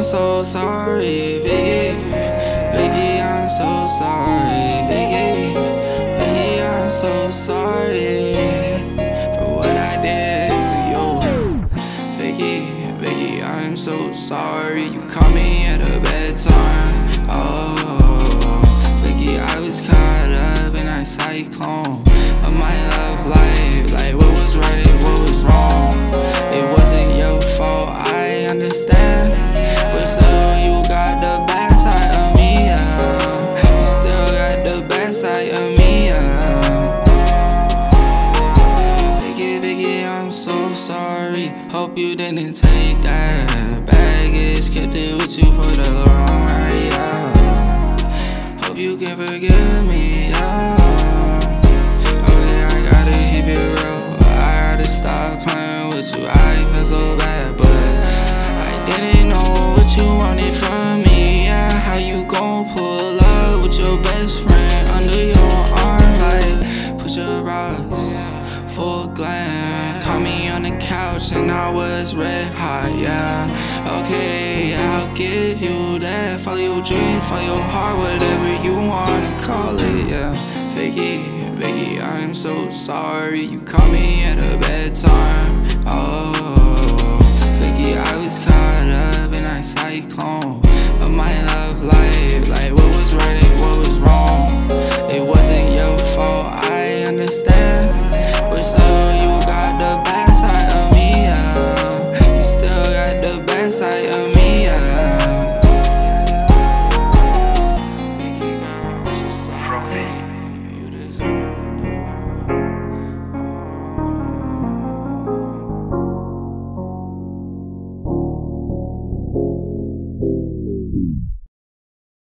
so sorry, Vicky. Vicky, I'm so sorry, Vicky. Vicky, I'm so sorry for what I did to you. Vicky, Vicky, I'm so sorry. You caught me at a bad time. Oh, Vicky, I was caught up in that cyclone of my love life. Like what was right and what was wrong. It wasn't your fault, I understand. But still, you got the bad side of me, yeah. You still got the bad side of me, yeah. Vicky, Vicky, I'm so sorry. Hope you didn't take that baggage. Kept it with you for the long ride, yeah. Hope you can forgive me, yeah. Oh yeah, I gotta keep it real. I gotta stop playing with you. I feel so bad, but I didn't know what you wanted from me, yeah. How you gon' pull up with your best friend under your arm, like put your rocks full glam. Caught me on the couch and I was red hot, yeah. Okay, I'll give you that. Follow your dreams, follow your heart, whatever you wanna call it, yeah. Vicky, Vicky, I'm so sorry. You caught me at a bad time. Oh, Vicky, I was caught up in that cyclone